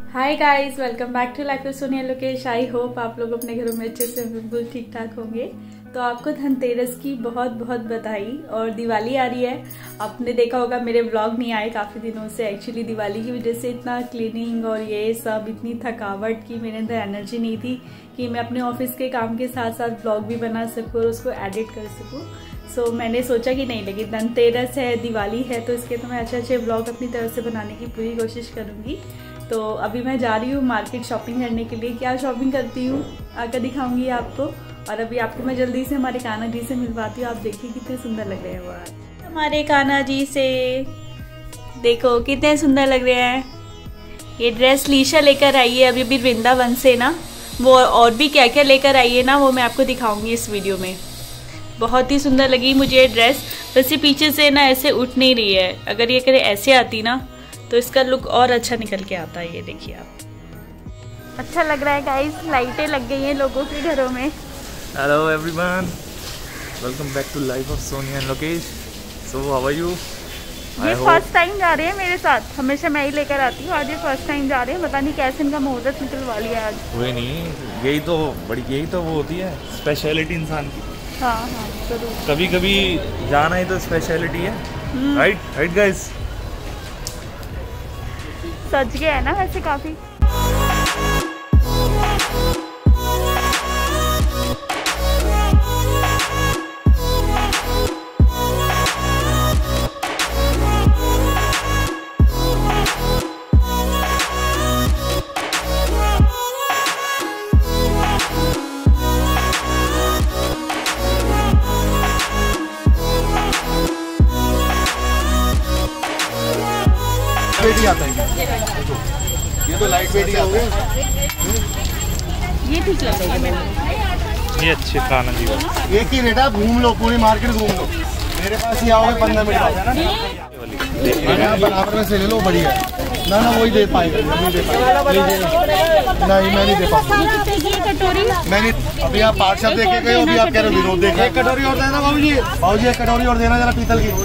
Hi guys, welcome back to life of Sonia Lokesh. I hope आप लोग अपने घरों में अच्छे से बिल्कुल ठीक ठाक होंगे। तो आपको धनतेरस की बहुत बहुत बधाई। और दिवाली आ रही है, आपने देखा होगा मेरे व्लॉग नहीं आए काफी दिनों से। एक्चुअली दिवाली की वजह से इतना क्लीनिंग और ये सब, इतनी थकावट की मेरे अंदर एनर्जी नहीं थी कि मैं अपने ऑफिस के काम के साथ साथ व्लॉग भी बना सकूँ और उसको एडिट कर सकूँ। सो मैंने सोचा कि नहीं, लेकिन धनतेरस है, दिवाली है, तो इसके तो मैं अच्छे व्लॉग अपनी तरफ से बनाने की पूरी कोशिश करूँगी। तो अभी मैं जा रही हूँ मार्केट शॉपिंग करने के लिए। क्या शॉपिंग करती हूँ आकर दिखाऊंगी आपको। और अभी आपको मैं जल्दी से हमारे कान्हा जी से मिलवाती हूँ। आप देखिए कितने सुंदर लग रहे हैं वो आज। हमारे कान्हा जी से देखो कितने सुंदर लग रहे हैं। ये ड्रेस लीशा लेकर आई है अभी वृंदावन से ना। वो और भी क्या क्या लेकर आई है ना, वो मैं आपको दिखाऊंगी इस वीडियो में। बहुत ही सुंदर लगी मुझे ये ड्रेस। वैसे पीछे से ना ऐसे उठ नहीं रही है, अगर ये करे ऐसे आती ना तो इसका लुक और अच्छा निकल के आता है। ये देखिए आप, अच्छा लग रहा है गाइस। लाइटें लग गई हैं लोगों के घरों में। Hello everyone, welcome back to life of Sonia and Lokesh. So how are you? ये फर्स्ट टाइम जा रहे हैं मेरे साथ, हमेशा मैं ही लेकर आती हूँ। आज ये फर्स्ट टाइम जा रहे हैं, पता नहीं कैसे इनका मुहूर्त निकलवा लिया आज। कोई नहीं, यही तो वो होती है स्पेशलिटी इंसान की। हाँ हाँ जरूर, कभी कभी जाना ही तो स्पेशलिटी है। Right guys. सज गया है ना वैसे काफी। वेट ही आता है ये तो लाइट वेट ही आता है। ये ठीक लगेगा, ये अच्छे खाना जी। एक ही रेट है, घूम लो पूरी मार्केट घूम लो। मेरे पास ही आओगे 15 मिनट बराबर में से ले लो, बढ़िया। ना वही दे पाएगा, नहीं दे पाएगा। नहीं मैं नहीं दे पाऊंगा। मैंने अभी आप पार्ट शॉप देखे गए, अभी आप कह रहे हो विरोध देखा। एक कटोरी और देना बाबूजी, एक कटोरी और देना जरा पीतल की।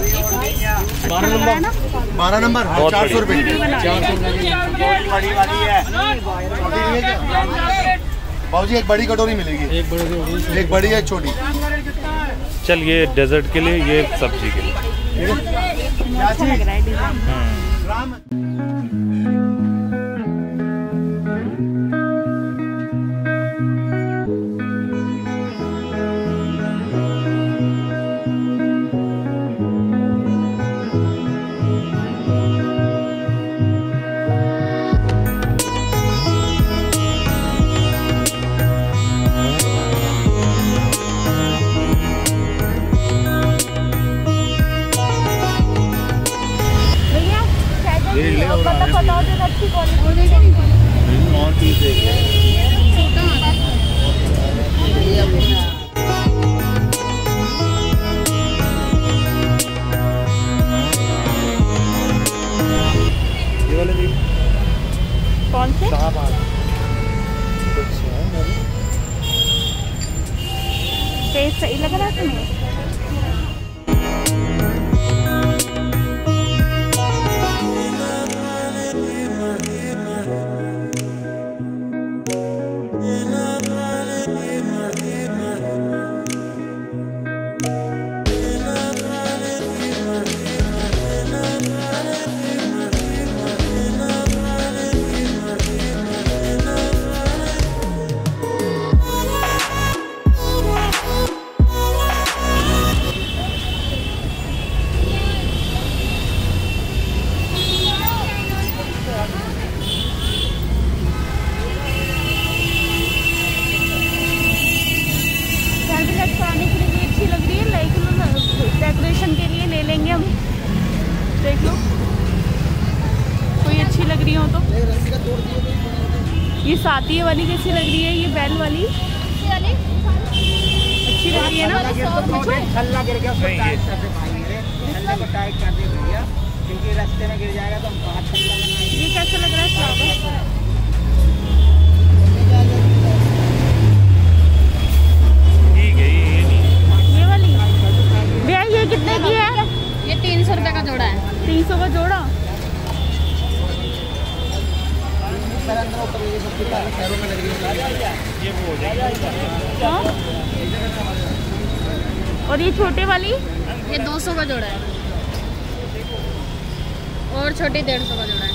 12 नंबर 400 रुपये। बाबूजी एक बड़ी कटोरी मिलेगी, एक बड़ी है, एक छोटी। चल, ये डेजर्ट के लिए, ये सब्जी के लिए। और चीज ये वाले भी कौन से? टेस्ट सही लग रहा है तुम्हें? डेकोरेशन के लिए ले लेंगे हम। देख लो कोई अच्छी लग रही हो तो। ये सातिये वाली कैसी लग रही है? ये बैल वाली अच्छी लग रही है ना? ये कैसा लग रहा है फ्लावर? कितने की है ये? 300 रुपए का जोड़ा है। 300 का जोड़ा। और ये छोटे वाली ये 200 का जोड़ा है और छोटी 150 का जोड़ा है।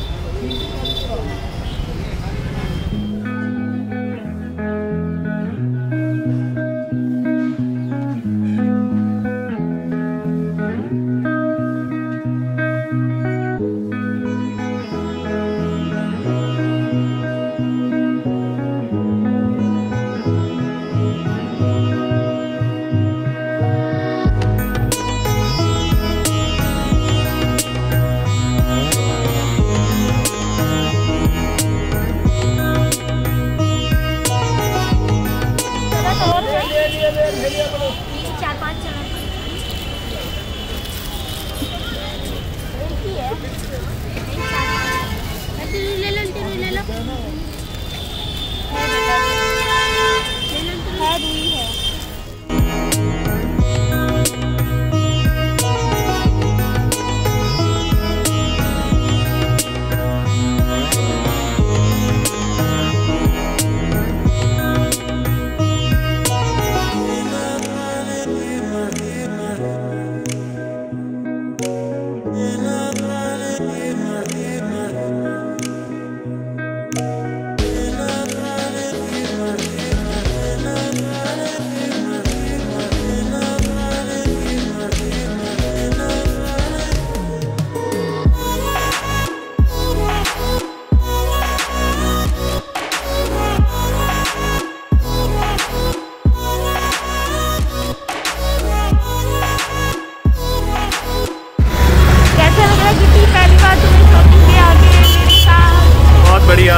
बढ़िया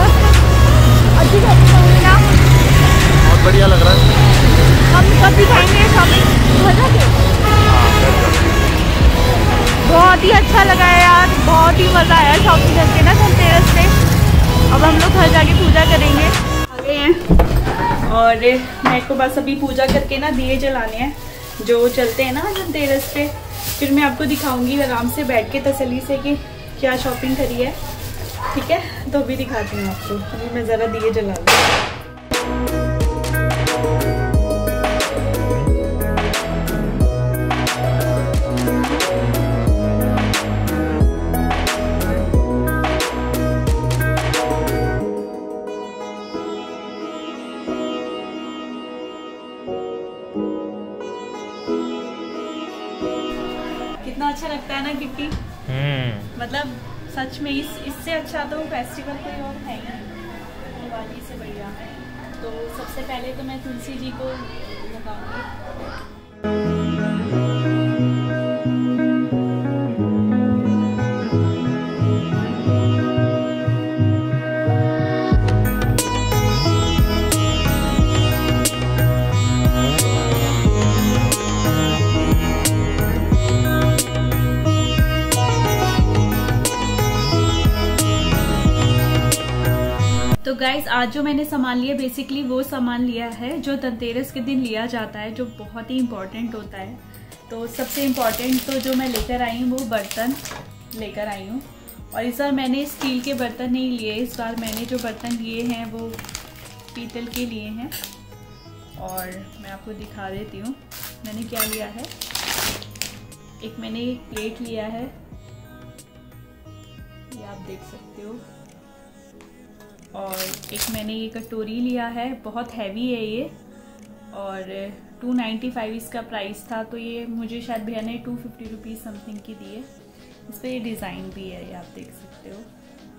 बहुत बढ़िया लग रहा है। हम कब दिखाएंगे शॉपिंग? बहुत ही अच्छा लगा है यार, बहुत ही मज़ा आया शॉपिंग करके ना धनतेरस पे। अब हम लोग घर जाके पूजा करेंगे। आ गए हैं और मेरे को बस अभी पूजा करके ना दिए जलाने हैं जो चलते हैं ना धनतेरस पे। फिर मैं आपको दिखाऊंगी आराम से बैठ के तसल्ली से कि क्या शॉपिंग करी है। ठीक है, तो अभी दिखाती हूँ आपको। अभी मैं ज़रा दिए जला लूँ। कितना अच्छा लगता है ना किट्टी। मतलब सच में इससे अच्छा तो फेस्टिवल कोई और है ही दिवाली से बढ़िया। तो सबसे पहले तो मैं तुलसी जी को लगाऊंगी। तो गाइस आज जो मैंने सामान लिया बेसिकली वो सामान लिया है जो धनतेरस के दिन लिया जाता है, जो बहुत ही इम्पोर्टेंट होता है। तो सबसे इम्पोर्टेंट तो जो मैं लेकर आई हूँ वो बर्तन लेकर आई हूँ। और इस बार मैंने स्टील के बर्तन नहीं लिए, इस बार मैंने जो बर्तन लिए हैं वो पीतल के लिए हैं। और मैं आपको दिखा देती हूँ मैंने क्या लिया है। एक मैंने प्लेट लिया है, ये आप देख सकते हो। और एक मैंने ये कटोरी लिया है, बहुत हैवी है ये और 295 इसका प्राइस था। तो ये मुझे शायद भैया ने 250 रुपीज़ समथिंग की दी है। इस पर ये डिज़ाइन भी है, ये आप देख सकते हो।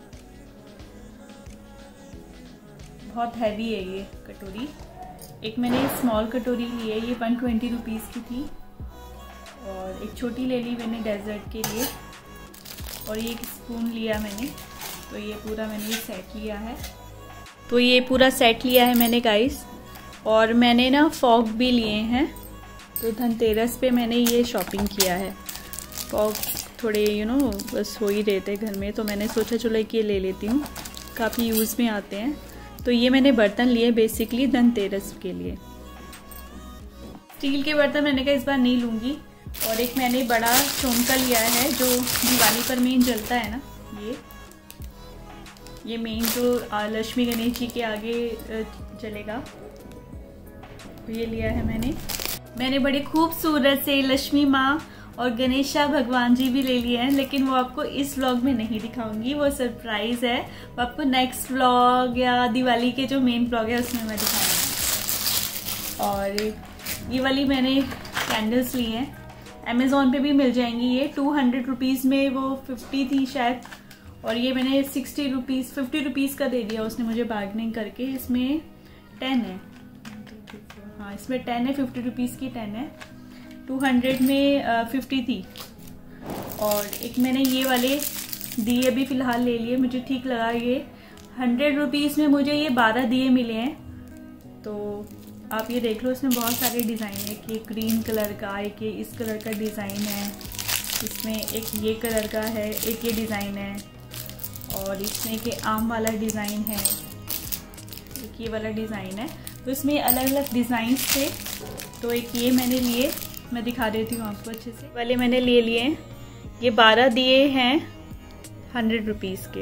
बहुत हैवी है ये कटोरी। एक मैंने स्मॉल कटोरी ली है, ये 120 रुपीज़ की थी। और एक छोटी ले ली मैंने डेजर्ट के लिए। और ये एक स्पून लिया मैंने। तो ये पूरा मैंने ये सेट लिया है। तो ये पूरा सेट लिया है मैंने गाइस। और मैंने ना फॉग भी लिए हैं। तो धनतेरस पे मैंने ये शॉपिंग किया है। फॉग थोड़े बस हो ही रहे थे घर में, तो मैंने सोचा चलो कि ये ले लेती हूँ, काफ़ी यूज़ में आते हैं। तो ये मैंने बर्तन लिए बेसिकली धनतेरस के लिए। स्टील के बर्तन मैंने कहा इस बार नहीं लूँगी। और एक मैंने बड़ा चौंका लिया है जो दिवाली पर मेन जलता है ना, ये ये मेन जो लक्ष्मी गणेश जी के आगे चलेगा, ये लिया है मैंने बड़े खूबसूरत से लक्ष्मी माँ और गणेशा भगवान जी भी ले लिए हैं, लेकिन वो आपको इस व्लॉग में नहीं दिखाऊंगी, वो सरप्राइज है। वो आपको नेक्स्ट व्लॉग या दिवाली के जो मेन व्लॉग है उसमें मैं दिखाऊंगी। और ये वाली मैंने कैंडल्स ली हैं, अमेज़ॉन पे भी मिल जाएंगी। ये 200 रुपीज़ में वो 50 थी शायद, और ये मैंने 50 रुपीज़ का दे दिया उसने मुझे बार्गेनिंग करके। इसमें 10 है, हाँ इसमें 10 है, 50 रुपीज़ की 10 है, 200 में 50 थी। और एक मैंने ये वाले दिए भी फ़िलहाल ले लिए, मुझे ठीक लगा। ये 100 रुपीज़ में मुझे ये 12 दिए मिले हैं। तो आप ये देख लो, इसमें बहुत सारे डिज़ाइन है। एक ये ग्रीन कलर का, एक ये इस कलर का डिज़ाइन है, इसमें एक ये कलर का है, एक ये डिज़ाइन है, और इसमें एक आम वाला डिज़ाइन है, एक ये वाला डिज़ाइन है। तो इसमें अलग अलग डिज़ाइंस थे, तो एक ये मैंने लिए, मैं दिखा देती हूँ आपको अच्छे से। वाले मैंने ले लिए, ये 12 दिए हैं 100 रुपीज़ के।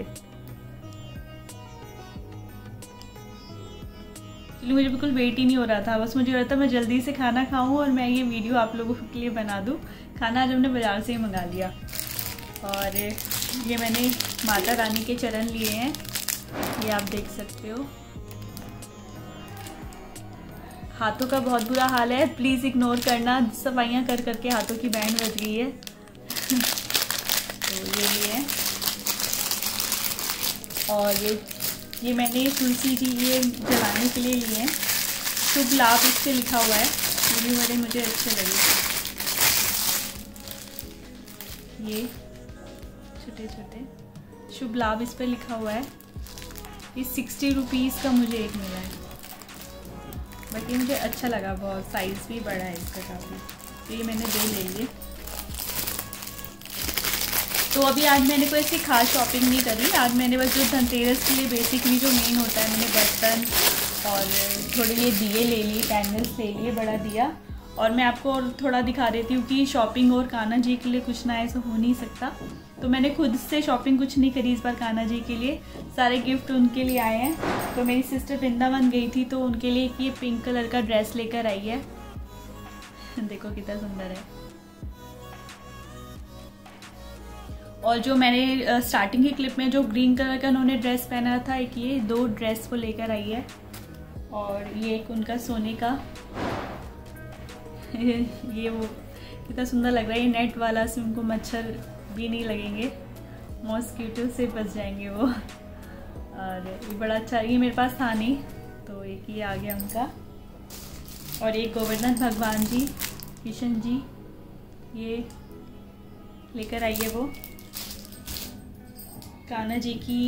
चलिए, मुझे बिल्कुल वेट ही नहीं हो रहा था, बस मुझे हो रहा था मैं जल्दी से खाना खाऊं और मैं ये वीडियो आप लोगों के लिए बना दूं। खाना आज हमने बाज़ार से ही मंगा लिया। और ये मैंने माता रानी के चरण लिए हैं, ये आप देख सकते हो। हाथों का बहुत बुरा हाल है, प्लीज़ इग्नोर करना, सफाइयाँ कर करके हाथों की बैंड बज गई है। तो ये लिए, और ये मैंने तुलसी जी ये जलाने के लिए लिए हैं। शुभ लाभ इस पर लिखा हुआ है, ये भी बड़े मुझे अच्छे लगे। ये छोटे छोटे शुभ लाभ इस पर लिखा हुआ है। ये 60 रुपीज़ का मुझे एक मिला है, बाकी मुझे अच्छा लगा बहुत, साइज़ भी बड़ा है इसका काफ़ी। तो ये मैंने 2 ले लिए। तो अभी आज मैंने कोई ऐसी खास शॉपिंग नहीं करी। आज मैंने बस जो धनतेरस के लिए बेसिकली जो मेन होता है, मैंने बर्तन और थोड़े ये दिए ले लिए, कैंडल्स ले लिए, बड़ा दिया। और मैं आपको और थोड़ा दिखा देती हूँ कि शॉपिंग और कान्हा जी के लिए कुछ ना ऐसा हो नहीं सकता। तो मैंने खुद से शॉपिंग कुछ नहीं करी इस बार कान्हा जी के लिए, सारे गिफ्ट उनके लिए आए हैं। तो मेरी सिस्टर वृंदावन गई थी, तो उनके लिए ये पिंक कलर का ड्रेस लेकर आई है। देखो कितना सुंदर है। और जो मैंने स्टार्टिंग की क्लिप में जो ग्रीन कलर का उन्होंने ड्रेस पहना था, एक ये 2 ड्रेस वो लेकर आई है। और ये एक उनका सोने का ये वो कितना सुंदर लग रहा है, ये नेट वाला, से उनको मच्छर भी नहीं लगेंगे, मॉस्किटो से बच जाएंगे वो। और ये बड़ा अच्छा, ये मेरे पास था नहीं, तो एक ये आ गया उनका। और एक गोवर्धन भगवान जी, किशन जी, ये लेकर आई है वो। कान्हा जी की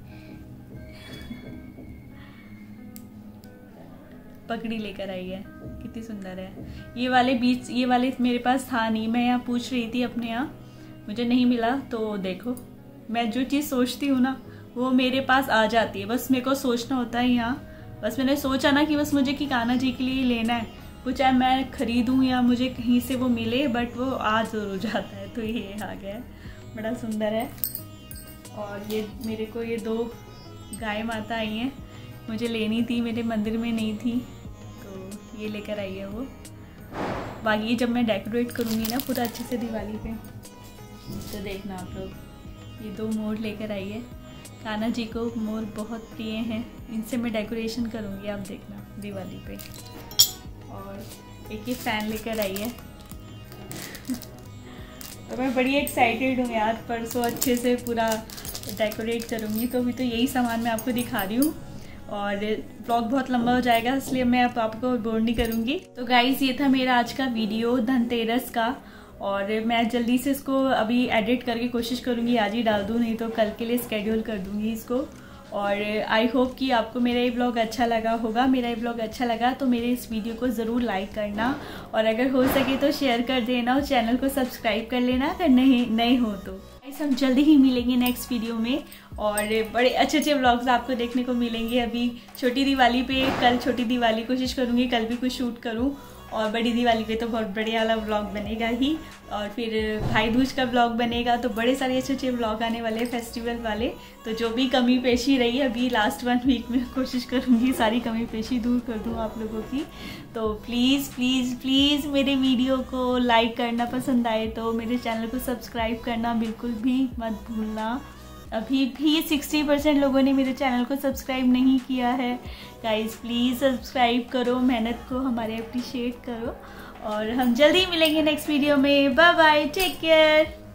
पगड़ी लेकर आई है, कितनी सुंदर है। ये वाले मेरे पास था नहीं, मैं यहाँ पूछ रही थी अपने यहाँ, मुझे नहीं मिला। तो देखो, मैं जो चीज़ सोचती हूँ ना वो मेरे पास आ जाती है, बस मेरे को सोचना होता है यहाँ। बस मैंने सोचा ना कि बस मुझे कि कान्हा जी के लिए लेना है, वो चाहे मैं खरीदूँ या मुझे कहीं से वो मिले, बट वो आ जरूर जाता है। तो ये आ गया है, बड़ा सुंदर है। और ये मेरे को ये 2 गाय माता आई हैं, मुझे लेनी थी, मेरे मंदिर में नहीं थी, तो ये लेकर आई है वो। बाकी जब मैं डेकोरेट करूँगी ना पूरा अच्छे से दिवाली पे, तो देखना आप लोग, ये 2 मोर लेकर आई है। कान्हा जी को मोर बहुत प्रिय हैं, इनसे मैं डेकोरेशन करूँगी, आप देखना दिवाली पे। और एक ये फ़ैन लेकर आई है। तो मैं बड़ी एक्साइटेड हूँ यार, परसों अच्छे से पूरा डेकोरेट करूँगी। तो अभी तो यही सामान मैं आपको दिखा रही हूँ, और ब्लॉग बहुत लंबा हो जाएगा, इसलिए मैं अब आपको बोर नहीं करूँगी। तो गाइज़, ये था मेरा आज का वीडियो धनतेरस का, और मैं जल्दी से इसको अभी एडिट करके कोशिश करूँगी आज ही डाल दूँ, नहीं तो कल के लिए स्केड्यूल कर दूँगी इसको। और आई होप कि आपको मेरा ये ब्लॉग अच्छा लगा होगा। मेरा ये ब्लॉग अच्छा लगा तो मेरे इस वीडियो को ज़रूर लाइक करना, और अगर हो सके तो शेयर कर देना, और चैनल को सब्सक्राइब कर लेना अगर नए हो तो। हम जल्दी ही मिलेंगे नेक्स्ट वीडियो में, और बड़े अच्छे अच्छे व्लॉग्स आपको देखने को मिलेंगे। अभी छोटी दिवाली पे, कल छोटी दिवाली, कोशिश करूँगी कल भी कुछ शूट करूँ। और बड़ी दिवाली पे तो बहुत बढ़िया वाला व्लॉग बनेगा ही, और फिर भाई दूज का व्लॉग बनेगा। तो बड़े सारे अच्छे अच्छे व्लॉग आने वाले हैं फेस्टिवल वाले। तो जो भी कमी पेशी रही है अभी लास्ट 1 वीक में, कोशिश करूँगी सारी कमी पेशी दूर कर दूँ आप लोगों की। तो प्लीज़ प्लीज़ प्लीज़ मेरे वीडियो को लाइक करना, पसंद आए तो मेरे चैनल को सब्सक्राइब करना बिल्कुल भी मत भूलना। अभी भी 60% लोगों ने मेरे चैनल को सब्सक्राइब नहीं किया है। गाइस प्लीज़ सब्सक्राइब करो, मेहनत को हमारे अप्रिशिएट करो, और हम जल्दी मिलेंगे नेक्स्ट वीडियो में। Bye bye, take care.